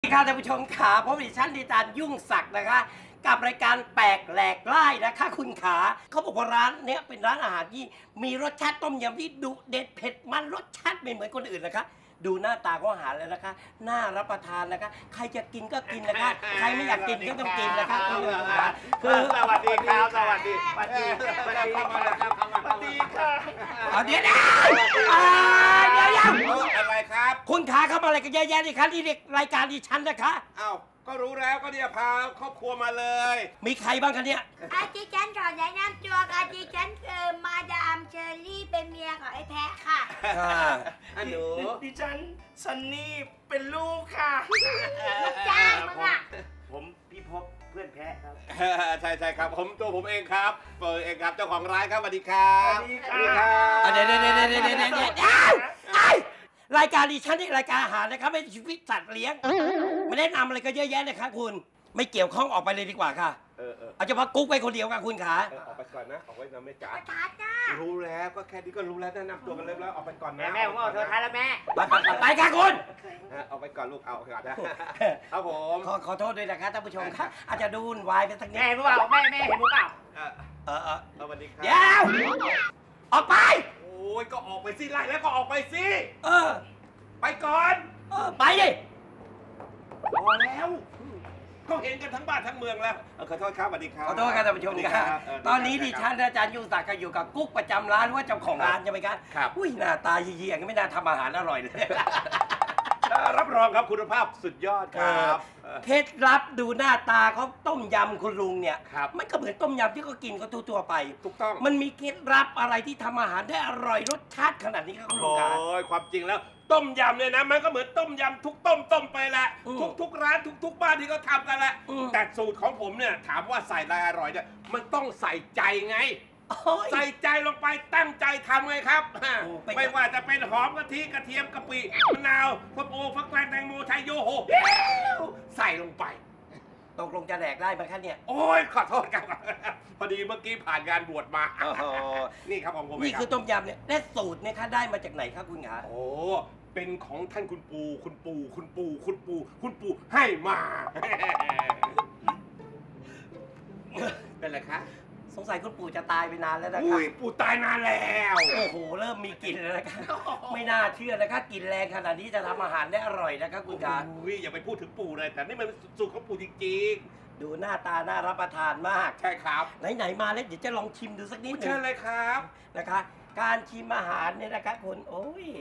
ค่ะท่านผู้ชมขาพบดิฉันดิจารยุ่งศักดิ์นะคะกับรายการแปลกแหลกไล่นะคะคุณขาเขาบอกว่าร้านเนี้ยเป็นร้านอาหารที่มีรสชาติต้มยำที่ดุเด็ดเผ็ดมันรสชาติไม่เหมือนคนอื่นนะคะดูหน้าตาของอาหารแล้วนะคะน่ารับประทานนะคะใครจะกินก็กินนะคะใครไม่อยากกินก็ต้องกินนะคะคือสวัสดีครับสวัสดีสวัสดีสวัสดีครับสวัสดีค่ะเดี๋ยวอะไรครับคุณขาเข้ามาอะไรกันเยอะแยะดิคะที่รายการดิฉันนะคะอ้าวก็รู้แล้วก็เนี่ยพาครอบครัวมาเลยมีใครบ้างคะเนี่ยดิฉันขอแนะนำตัวค่ะดิฉันคือมาดามเชอรี่เป็นเมียของไอ้แพะค่ะหนูดิฉันซันนี่เป็นลูกค่ะลูกจ้างมึงอ่ะผมพี่พบเพื่อนแพะครับใช่ครับผมเองครับเองครับเจ้าของร้านครับสวัสดีครับสวัสดีครับเดี๋ยวรายการดิฉันนี่รายการอาหารนะครับไม่ใช่ชีวิตสัตว์เลี้ยงไม่แนะนำอะไรก็เยอะแยะเลยครับคุณไม่เกี่ยวข้องออกไปเลยดีกว่าค่ะเอาเฉพาะกุ๊กไปคนเดียวค่ะคุณขาออกไปก่อนนะออกไว้นะแม่จ๋าทัดนะรู้แล้วก็แค่นี้ก็รู้แล้วแนะนำตัวกันเลยแล้วออกไปก่อนนะแม่ผมเอาเธอทัดแล้วแม่ไปค่ะคุณเอาไปก่อนลูกเอาก่อนนะครับผมขอโทษด้วยนะครับท่านผู้ชมครับอาจจะดูวุ่นวายไปสักนิดแม่รู้เปล่าแม่เห็นรู้เปล่าสวัสดีครับเดี๋ยวออกไปโอ้ยก็ออกไปสิไล่แล้วก็ออกไปสิไปก่อนไปดิพอแล้วก็เห็นกันทั้งบ้านทั้งเมืองแล้วขอโทษครับสวัสดีครับขอโทษครับท่านผู้ชมครับตอนนี้ดิฉันอาจารย์ยุ่งศักดิ์ก็อยู่กับกุ๊กประจำร้านว่าเจ้าของร้านใช่ไหมครับอุ้ยหน้าตาเยี่ยงไม่น่าทำอาหารอร่อยเลยรับรองครับคุณภาพสุดยอดครับเคล็ดลับดูหน้าตาเขาต้มยำคุณลุงเนี่ยครับมันก็เหมือนต้มยำที่เขากินเขาทั่วไปถูกต้องมันมีเคล็ดลับอะไรที่ทำอาหารได้อร่อยรสชาติขนาดนี้ครับคุณลุงครับโอ้ยความจริงแล้วต้มยำเนี่ยนะมันก็เหมือนต้มยำทุกต้มไปแหละทุกร้านทุกบ้านที่เขาทำกันแหละแต่สูตรของผมเนี่ยถามว่าใส่อะไรอร่อยเนี่ยมันต้องใส่ใจไงใส่ใจลงไปตั้งใจทำไงครับไม่ว่าจะเป็นหอมกะทิกระเทียมกะปิมะนาวส้มโอฟักแฟงแตงโมไทยโยโฮใส่ลงไปตกลงจะแดกได้ไหมครับเนี่ยโอ้ยขอโทษครับพอดีเมื่อกี้ผ่านงานบวชมานี่ครับของผมนี่คือต้มยำเนี่ยและสูตรเนี่ยคะได้มาจากไหนครับคุณขาโอ้เป็นของท่านคุณปู่ให้มาเป็นไรคะสงสัยคุณปู่จะตายไปนานแล้วนะครับอุ้ยปู่ตายนานแล้วโอ้โหเริ่มมีกลิ่นแล้วนะครับไม่น่าเชื่อนะครับกลิ่นแรงขนาดนี้จะทำอาหารได้อร่อยนะครับคุณขาอุ้ยอย่าไปพูดถึงปู่เลยแต่นี่มันสูตรของปู่จริงๆดูหน้าตาน่ารับประทานมากใช่ครับไหนมาแล้วเดี๋ยวจะลองชิมดูสักนิดหนึ่งเชิญเลยครับนะคะการชิมอาหารเนี่ยนะครับคุณโอ้ย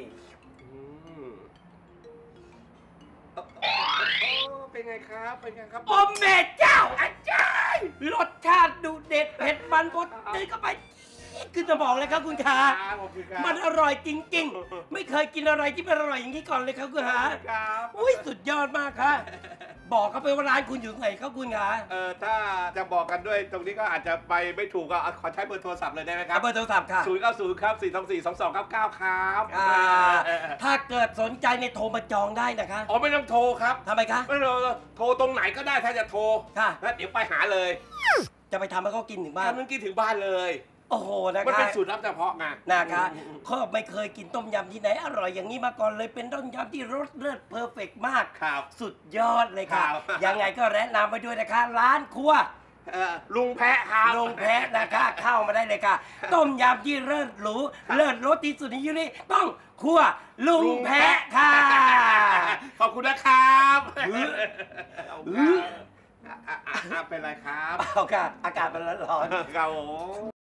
เป็นไงครับเป็นไงครับโอ้แม่เจ้าอาจารย์รสชาติดูเด็ดเผ็ดมันบดนี่ก็ไปคือจะบอกเลยครับคุณขามันอร่อยจริงๆไม่เคยกินอะไรที่เป็นอร่อยอย่างนี้ก่อนเลยครับคุณขาอุ้ยสุดยอดมากค่ะบอกเขาไปว่าร้านคุณอยู่ไหนครับคุณขาถ้าจะบอกกันด้วยตรงนี้ก็อาจจะไปไม่ถูกก็ขอใช้เบอร์โทรศัพท์เลยได้ไหมครับเบอร์โทรศัพท์ค่ะ 090ครับ4242299ครับถ้าเกิดสนใจในโทรมาจองได้นะคะอ๋อไม่ต้องโทรครับทำไมคะไม่โทรตรงไหนก็ได้ถ้าจะโทรค่ะแล้วเดี๋ยวไปหาเลยจะไปทำให้เขากินถึงบ้านทำให้กินถึงบ้านเลยโอ้โหนะคะมันเป็นสูตรลับเฉพาะไงนะคะเขาไม่เคยกินต้มยำที่ไหนอร่อยอย่างนี้มาก่อนเลยเป็นต้มยำที่รสเลิศเพอร์เฟกต์มากครับสุดยอดเลยค่ะยังไงก็แนะนำไปด้วยนะคะร้านครัวลุงแพะครับลุงแพะนะคะเข้ามาได้เลยค่ะต้มยำที่เลิศหรูเลิศรสที่สุดในยุคนี้ต้องครัวลุงแพะค่ะขอบคุณนะครับเป็นไรครับเอาค่ะอากาศมันร้อนๆครับ